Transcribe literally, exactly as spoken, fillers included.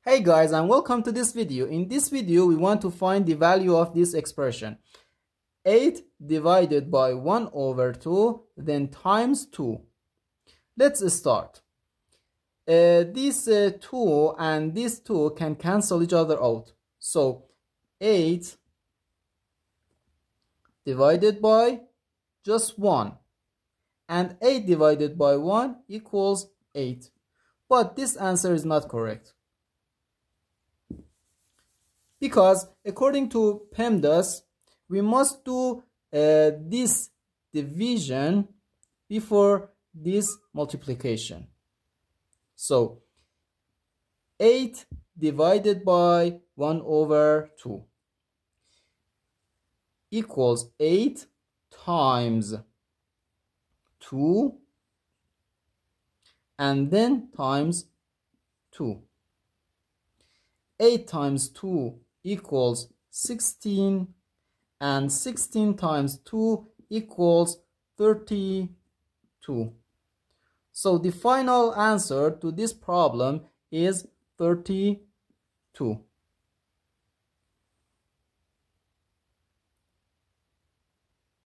Hey guys, and welcome to this video. In this video we want to find the value of this expression. eight divided by one over two, then times two. Let's start. Uh, this uh, two and this two can cancel each other out. So eight divided by just one, and eight divided by one equals eight. But this answer is not correct, because according to PEMDAS, we must do uh, this division before this multiplication. So eight divided by one over two equals eight times two and then times two. eight times two equals sixteen, and sixteen times two equals thirty-two. So the final answer to this problem is thirty-two.